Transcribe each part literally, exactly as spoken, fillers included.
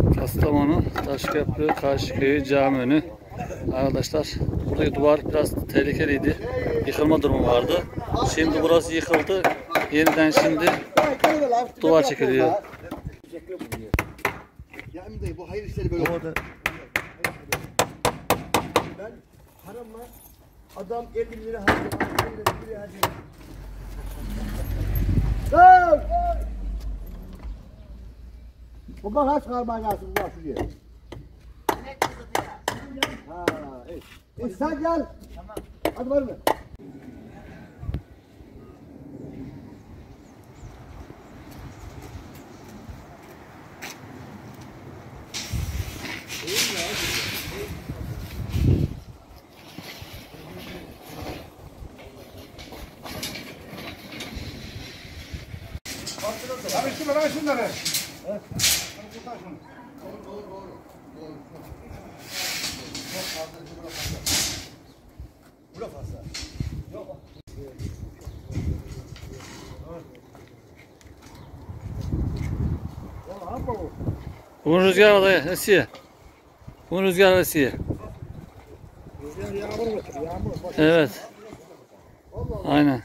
Kastamonu Taşköprü Karşıköy'ü cami önü. Arkadaşlar buradaki duvar biraz tehlikeliydi. Yıkılma durumu vardı. Şimdi burası yıkıldı. Yeniden şimdi duvar çekiliyor. Bu hayır işleri böyle oldu. Ben paramla adam elli lira harcıyor. elli lira harcıyor. Dur! Bundan kaç karman gelsin bundan şuraya? Ha, evet. E sen gel. Tamam. Hadi var mı? Abi şunları, abi şunları. Evet. Doğru, doğru, doğru. Doğru. Bura fazla. Yok. Bugün rüzgar var dayı, esiyor. Bugün rüzgar var, esiyor. Rüzgar yağmur götürüyor, yağmur. Evet. Aynen.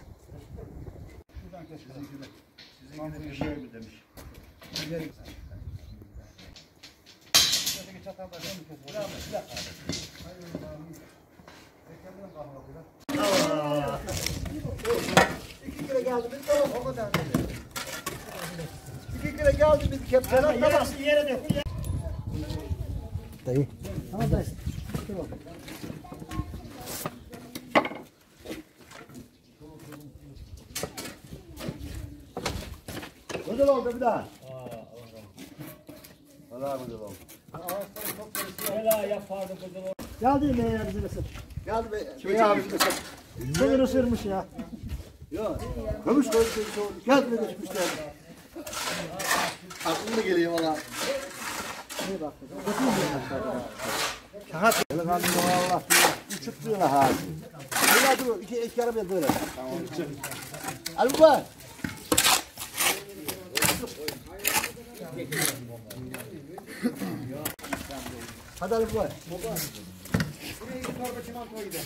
İki kere geldi biz tamam o kadar dedi. İki kere geldi biz kepçeler tamam. Yere dökün ya. Dayı. Tamam dayı. Tamam. Güzel oldu bir daha. Allah güzel oldu. Helal yapardı güzel oldu. Geldi mi ya bize mesela? Geldi be. Kim ya bize mesela? Seni ısırmış ya. Yok. Kömüş koydu seni sordu. Geldi mi geçmişler. Aklımda geliyor valla. İyi bak. Şahat. Delikanlı Allah bilir. Uçup diyorlar ha. Böyle dur. İki iki arabaya böyle. Tamam. Ali baba. Hadi Ali baba. Buraya bir torba çimento gider.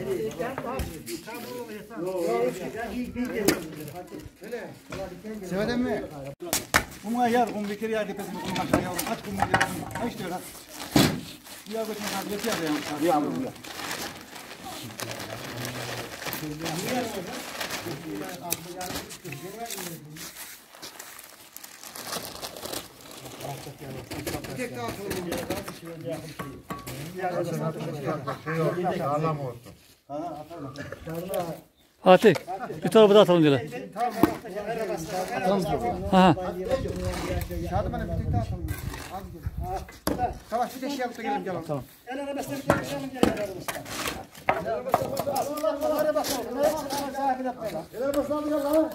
Sevdin mi? Kumğa yer, kum bir kere yer tepesini kum aşağı yavrum. Kaç kum yer, kaç diyor lan? Bir yavrum kaç yer yer yavrum. Bir yavrum ya. Bir tek daha sorun. Fatih, bir torba da atalım diyorlar. Ha. Şadıman'a bir tek daha sorun. Tamam, bir de şey yapıp da gelelim canım. Tamam. El arabasına bir çalışalım gel arabasına. El arabasına Allah arabasına. El arabasına bir gel.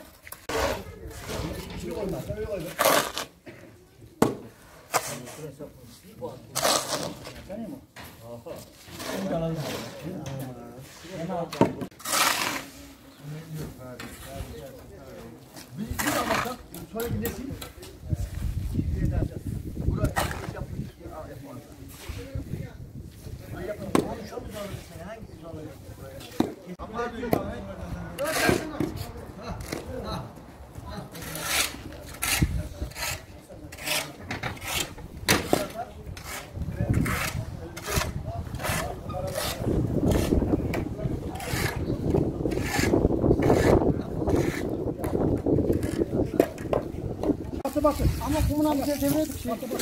Bir anlatsam, sonra bir nesil. Buraya yapmış. Batı batı. Ama kumuna bir şey çevirdik. Batı batı.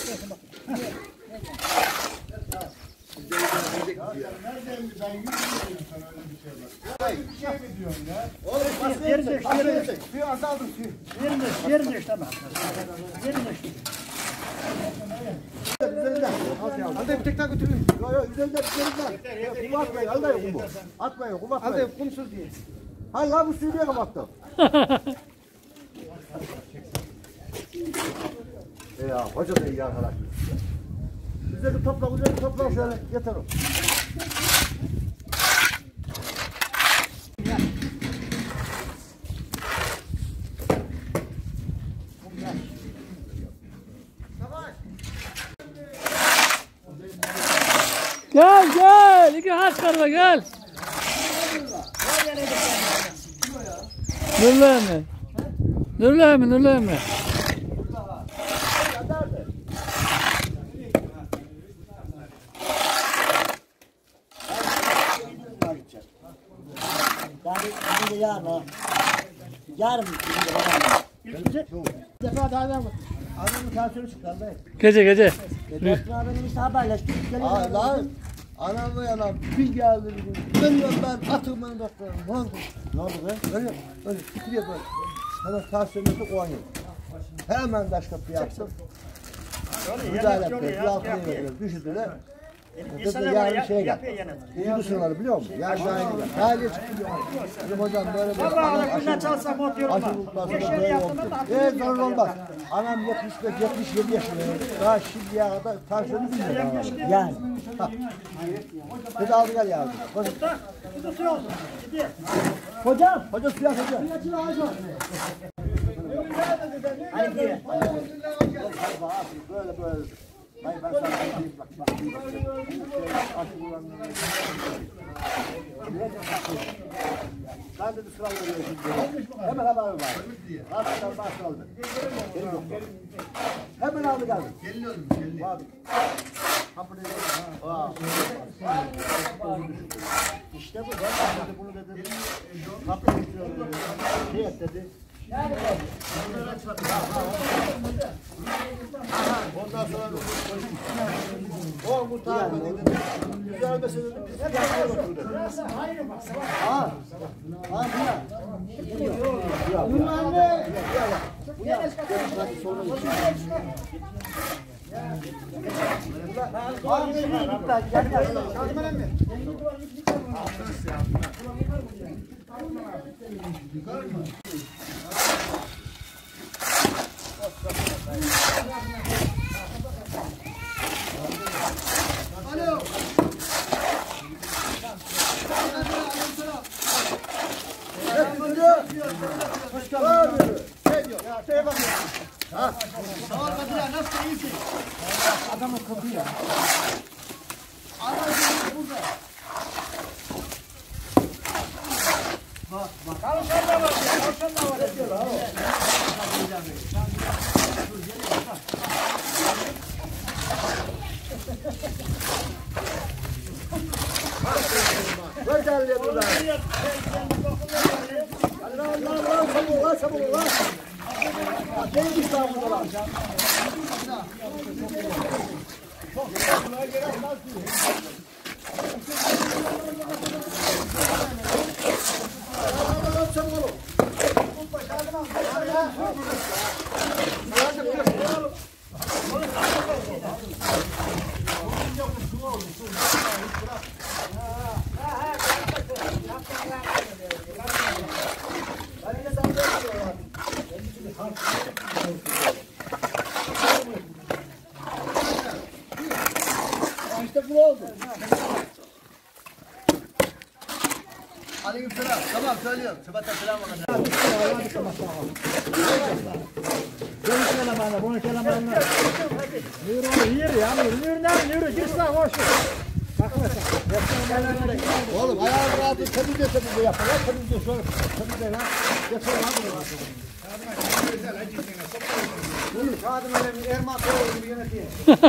Nereden ben yüz milyon sana öyle bir şey var. Bir şey mi diyorsun ya? Oğlum yerin değiş, yerin değiş. Suyu azaldım suyu. Yerin değiş, yerin değiş tamam. Yerin değiş. Üzerinden. Hadi bir tek daha götüreyim. Yok yok üzerinden üzerinden. Kum atmayın, al da yok kumu. Atmayın, kum atmayın. Hadi kumsuz diye. Hayır lan bu suyu niye kapattın? Ya hoca da iyi arkadaş. Üzeri topla, üzeri topla şöyle yeter o. Gel gel. İki hak karma gel. Nurla mı? Nurla mı? Nurla mı? Yani yarın yarın defa daha da adamın tansiyonu çıktı lan. Gece gece. Doktor abinin haberleştik. Aa lan anam ve anam bir geldi bir dönüyorum ben atım ben doktorum ne oldu? Ne oldu be? Öyle öyle titriyor böyle. Hemen tansiyonu koyuyor. Hemen taş kapı yaptım. Müdahale ettim. Bir altına veriyor. Düşürdüler. Dedi yarın şeye gel. Uyudu sınırları biliyor musun? Yarın şahane gider. Haliye çıkıyor. Dedim hocam böyle böyle. Anam aşı bulutlasında böyle oldu. Eee zorun olmaz. Anam yetmiş beş yetmiş yedi yaşında. Daha şimdiye kadar tansiyonu bilmiyor. Yani. Dedi aldı gel yarın. Hocam. Hoca suya hoca. Hadi gidelim. Böyle böyle. Hayır ben sana söyleyeyim bak bak. Aşı bulanları. Ben dedi sıra veriyor şimdi. Hemen haber var. Hastadan başladı. Hemen aldı geldi. Geliyorum geliyorum. Kapını İşte bu. Ben dedi bunu dedi. Kapıyı tutuyorum. Şey et dedi. Ondan sonra o bu tarafa dedi. Güzel mesele dedi. Biz hep yapıyoruz dedi. Ha. Ha bu ya. Ya. Bunlar ne? Bu ya. Hadi sonra Adamın kapı ya. Bak bak. Kavşan da var. Kavşan da var. Ver gel buradan. Allah Allah Allah çabuk lan çabuk lan. Neymiş İstanbul'da lan? İşte bu oldu. Aleykümselam. Tamam söylüyorum. Sıfat'a selam olun. Bunu bana, bunu bana. Yürü oğlum, yürü ya, yürü, yürü lan, yürü, gir sen, hoş. Oğlum ayağını rahatı temizle temizle yapın. Ya temizle şöyle. Temizle lan. Getir lan bunu. Kadın öyle bir Erman Doğru gibi yönetiyor.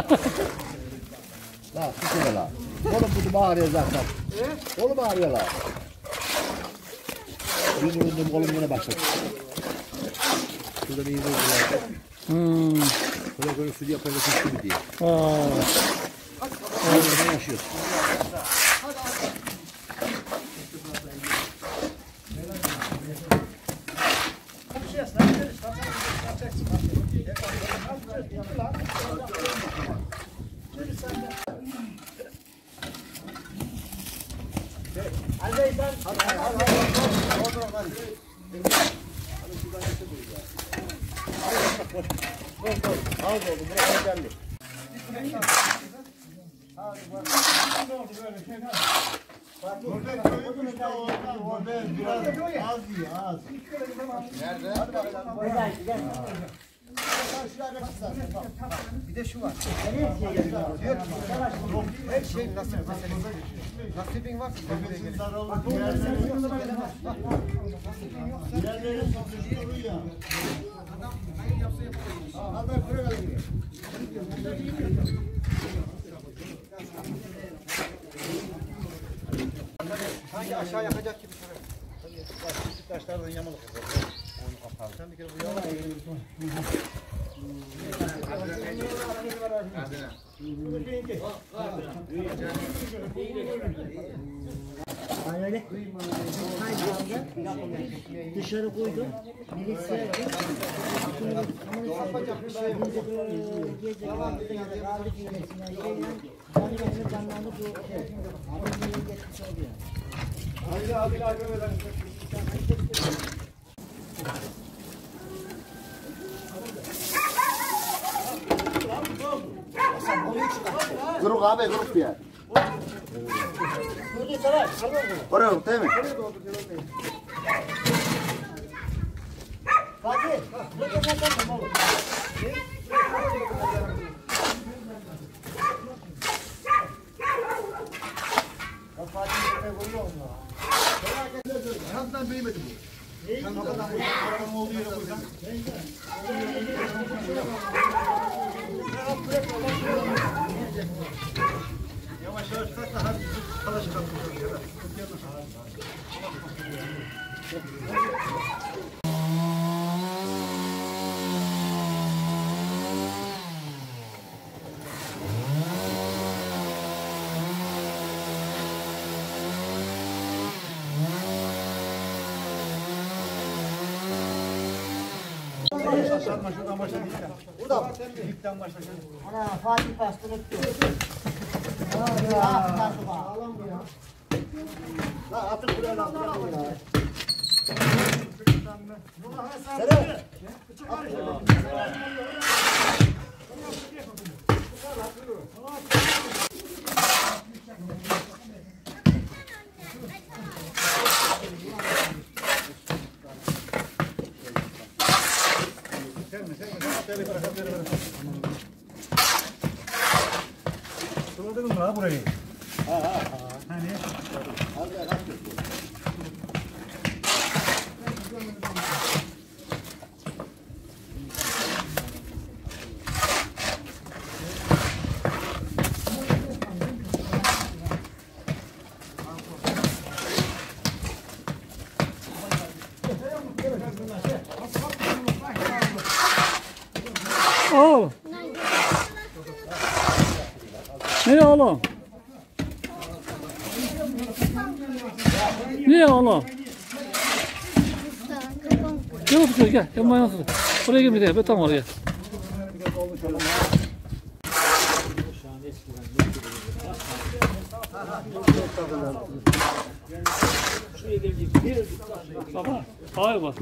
La sıkıntı la. Oğlum bunu bağırıyor zaten. Oğlum bağırıyor la. Yürü yürü oğlum yine başladı. Şurada bir yürü yürü. Hmm. Böyle böyle stüdyo yapayım da gibi diye. Aa. Orada yaşıyorsun. Bir de şu var. Diyor ki her şey nasip meselesi. Nasibin varsa buraya gelir. Adam hayır yapsa yapamaz. Adam buraya geliyor. Sanki aşağı yakacak gibi şuraya. Taşlardan yamalık. Onu kapalı. Sen bir kere bu yana Öyle. Dışarı koydum. Birisi yapacak bir şey yok. Haydi abi abi verelim. Kırık abi kırık bir yer. Kırık değil mi? Fatih, bu da zaten oğlum. Yandan büyümedi bu. Sen o kadar paranın olduğu yere koysan. Yavaş yavaş kalk da hadi kalaş kalkıyor. Sarma şuradan başla dipten. Burada mı? Dipten başla. Ana Fatih bastırıp diyor. Ah, nasıl bak. La atıp buraya lan. Suladın mı ha burayı? Ha ha ha. Hani? Oo. Ne oğlum? Ne oğlum? Gel otur gel. Gel mayana otur. Buraya gel bir de. Ben tam oraya. Baba. Hayır bak.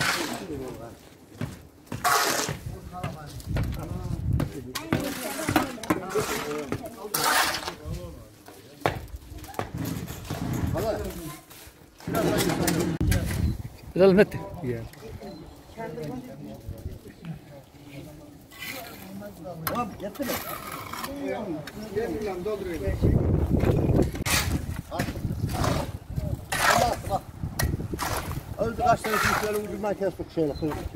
Biraz net. Tamam yetti mi? Yetti lan dolduruyor. Allah bak. Öldü kaç tane şöyle ucundan kestik şöyle.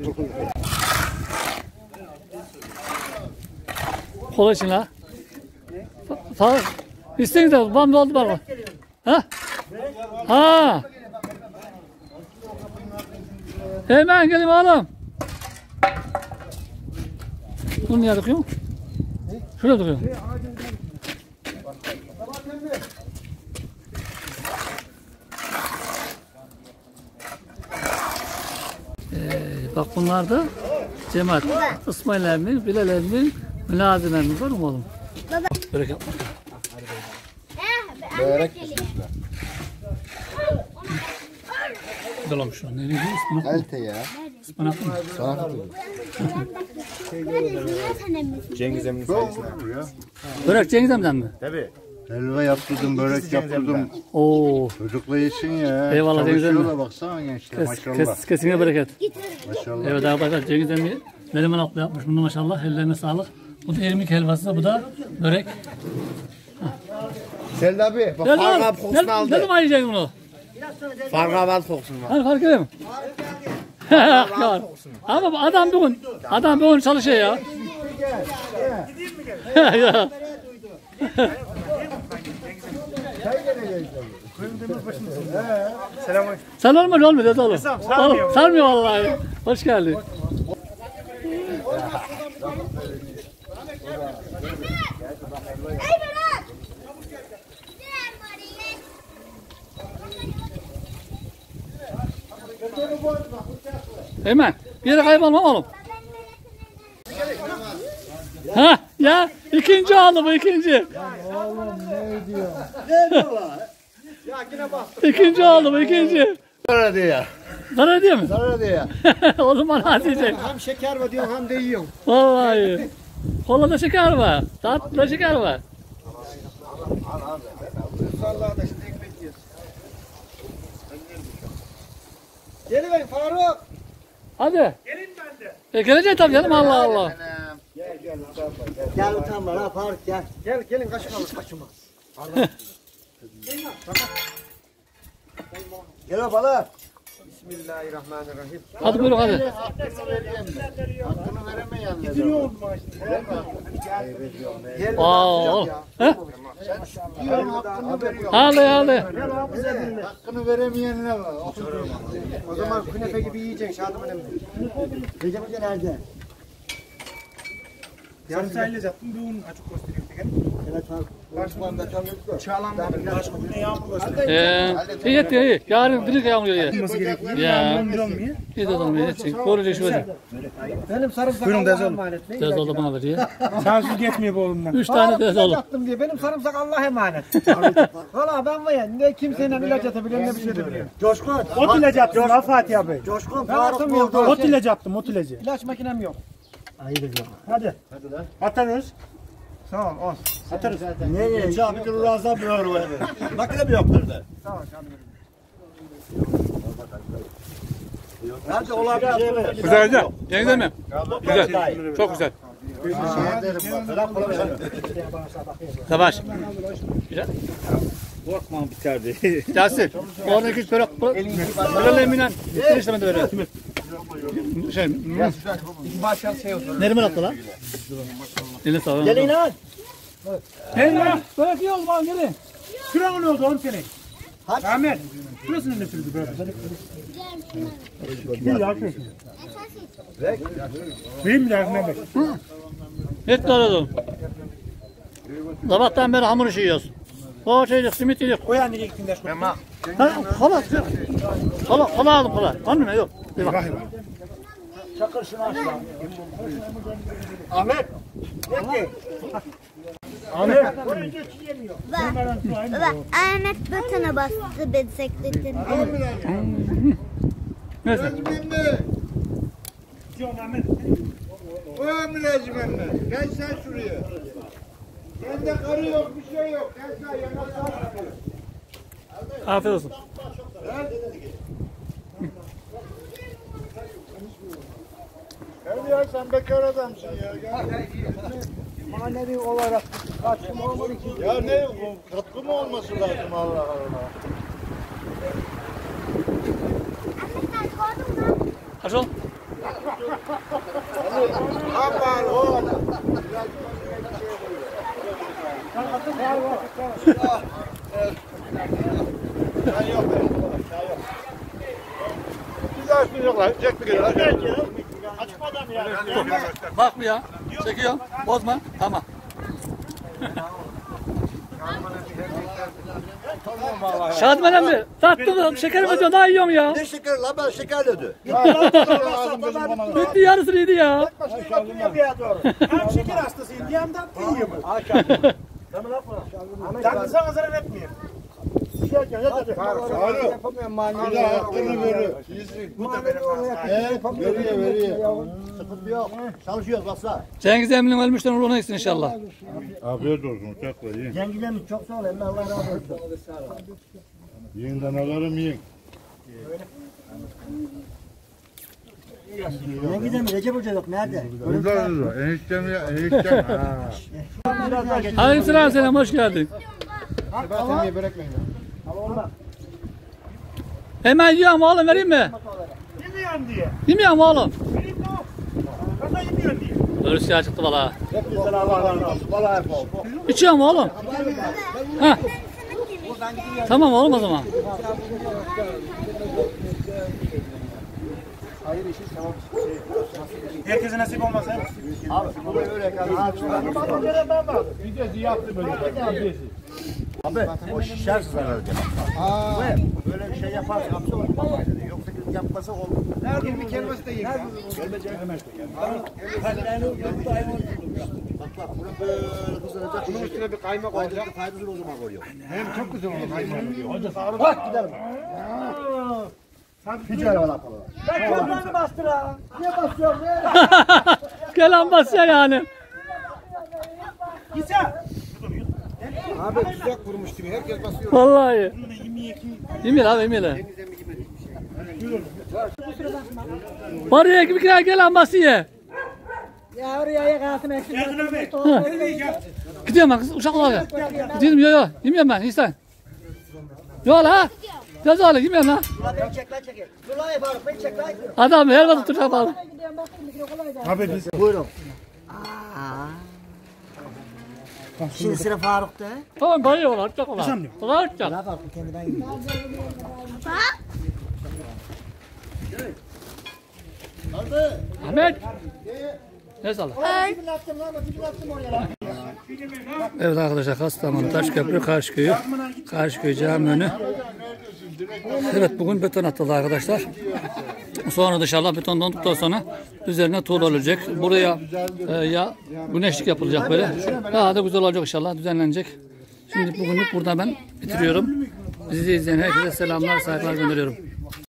Kola için ha. Sağ ol. İsteyin de bam oldu bak. Ha? Ha. Hemen gelin oğlum. Bunu niye döküyorsun? Şuraya döküyorsun. Ee, bak bunlar da cemaat. İsmail emmi, Bilal emmi, Mülazim emmi var mı oğlum? Baba. Börek yapma. Börek Dolam şu an. Ne diyorsun? İsmail. Elte ya. İsmail mı? Sana Cengiz Emin'in sayesinde. Börek Cengiz emden mi? Tabii. helva yaptırdım, börek yaptırdım. Oo. Çocukla yesin ya. Eyvallah, Cengiz emmi. Çalışıyorlar baksana gençler Kes, maşallah. kes, kesine bereket. Maşallah. Evet arkadaşlar Cengiz emmi Menemen atlı yapmış bunu maşallah. Ellerine sağlık. Bu da irmik helvası, bu da börek. Selda abi bak Ne farklı zaman, kokusunu ne, ne aldı. zaman yiyeceksin bunu? Farklı kokusunu var. Hani fark ediyor mu? Ama bu adam bugün, adam bugün çalışıyor ya. Ya. Sen olma olmuyor dedi oğlum. Sarmıyor. Sarmıyor vallahi. Hoş geldin. Hemen bir yere kaybolmam oğlum. Ha ya ikinci oldu bu ikinci. Oğlum ne diyor? İkinci oldu bu ikinci. Zarar diyor ya. Zarar ediyor mu? Zarar diyor ya. O zaman hadi diyecek. Hem şeker var diyorsun hem de yiyorsun. Vallahi. Kola da şeker var. Tatlı da şeker var. Vallahi da şimdi ekmek yiyorsun. Geliver Faruk. Hadi. Gelin ben de. E gelecek tabii canım Allah Allah. Gel utanma la Faruk gel. Gel gelin kaşık alın kaçıma. Gel o balık. Bismillahirrahmanirrahim. Hadi buyurun hadi. Hakkını veremeyenler. Gidiyor maaşını. Gel. Aa oğlum. He? Diyorum hakkını veriyor. Hadi hadi. Hakkını veremeyenler var. O zaman künefe gibi yiyeceksin Şadım önemli. Recep Hoca nerede? Yarım sayıyla yaptım. Bir un açık gösteriyor. Evet Faruk. Çağlan var. Ne yağmur gösteriyor. Ee, iyi etti iyi. Yarın direkt yağmur yağıyor. Olması gerekiyor. Ya. Olmuyor. İyi de oğlum iyi etsin. Koruyucu şu böyle. Benim sarımsak Buyurun, Allah'a dez oğlum. emanet. Ne Tez oldu bana ver ya. Sansız geçmiyor bu oğlumdan. Üç tane tez oğlum. Yaptım diye benim sarımsak Allah'a emanet. Valla ben var ya ne kimseyle ilaç atabiliyorum ne bir şey de biliyorum. Coşkun. Ot ilacı attım ha Fatih abi. Coşkun Ben Faruk atamıyorum. buldu. Ot ilacı attım, ot ilacı. İlaç makinem yok. Ayıp ediyor. Hadi. Atarız. Sağ ol. Ol. Atarız. Nereye? Abi dur razı bir var var. Makine mi yaptırdı? Sağ ol Şadım. Hadi olan bir şey ver. Güzel güzel. Yeniden mi? Güzel. Çok güzel. Savaş. Güzel. Korkma biterdi. Yasin. Oradaki üç börek. Böyle eminen. Bitir işte ben de böyle. Şey. Başka şey olsun. Nereye attı lan? Eline sağ Gelin lan. Gelin lan. Bırak iyi oldu gelin. Şuranın oldu oğlum senin. Hadi. Ahmet. Şurasını ne sürdü böyle? Gel ya. Benim de ağzına bak. Et aradım. Sabahtan beri hamur işi yiyoruz. O şeycik, simit yedik. O yani ilk günde şu. Ha, kola, kola, kola aldım kola. Anladın mı? Yok. Bir bak. Çakır şunu aç lan. Ahmet. Ahmet. Baba, Ahmet butona bastı bisikletin. Neyse. O Emireciğim emmi. Gel sen şuraya. Sende karı yok, bir şey yok. Gel sen yanına sağ. Afiyet olsun. Gel ya sen bekar adamsın ya. Gel. Manevi olarak kaçtım olmadı ki. Ya ne bu? Katkı mı olması lazım Allah Allah. Aç ol. Aman oğlum. Çay yok. Çay yok. Bir daha şunu yok lan. Çek bir kere. Açmadan ya. Bak bir ya. Çekiyorum. Bozma. Tamam. Şadmen emmi. Tatlı şeker mi diyor? Daha yiyorum ya. Ne şeker lan ben şeker dedi. Bitti yarısını yedi ya. Hem şeker hastasıyım. Bir yandan yiyor mu? Kendinize zarar etmiyor. Faruk. Yapamıyorum Bir manevi. de hakkını veriyor. Manevi olarak Evet, yapamıyorum. veriyor veriyor. Sıkıntı yok. Çalışıyoruz basla. Cengiz emminin ölmüşten ruhuna gitsin inşallah. Afiyet olsun uçakla yiyin. Zenginlerimiz çok sağ ol. Emmi Allah razı olsun. Yiyin de alırım yiyin. Ne gidelim Recep Hoca yok nerede? Burada burada. Eniştem ya. Eniştem. Ha. Aleykümselam selam hoş geldin. Ben seni börek miyim? Hemen yiyorum oğlum vereyim mi? Yemiyorum diye. Yemiyorum oğlum. Ben de yemiyorum diye. Örüsü çıktı valla. Hep güzel Allah razı olsun. Vallahi bol. İçiyorum oğlum. Ha. Tamam oğlum o zaman. Hayır işi tamam. Herkese nasip olmaz ha. Abi bu börek ağaç var. Videosu yaptı böyle. Videosu. Abi bu şişersiz herhalde. Aa. Böyle bir şey yaparsa hapse olur. Yoksa yapması olmaz. Nerede bir kelimesi de yiyin. Bak bak bunu böyle kızaracak. Bunun üstüne bir kaymak olacak. Faydasını o zaman koyuyor. Hem çok güzel olur kaymak. Hoca sağırı bak gidelim. Hiç öyle yapalım. Ben köprülerini bastır ha. Niye basıyorsun ne? Gel lan basya yani. Abi tuzak vurmuş gibi herkes basıyor. Vallahi. Yemin abi yemin. Var ya gibi gel gel lan basya. Ya oraya yakasın eksik. Gidiyorum ben kız uşaklar ya. Gidiyorum yo yo. Yemiyorum ben İhsan. Yo la. Yaz oğlum yemiyorum la. Ulan beni çek lan çekil. Dur lan yaparım beni çek lan. Adam her vakit tutacak bağlı. Abi biz. Buyurun. Şimdi sıra Faruk'ta. Tamam dayı ola atacak ola. Ola atacak. Ne Faruk kendinden gidiyor. Ahmet. Ne salla? Evet arkadaşlar Kastamonu Taşköprü Karşıköy'ü. Karşıköy cami önü. Evet bugün beton atıldı arkadaşlar. Sonra inşallah beton donduktan sonra üzerine tuğla olacak. Buraya e, ya güneşlik yapılacak böyle. Daha da güzel olacak inşallah düzenlenecek. Şimdi bugünlük burada ben bitiriyorum. Bizi izleyen herkese selamlar, saygılar gönderiyorum.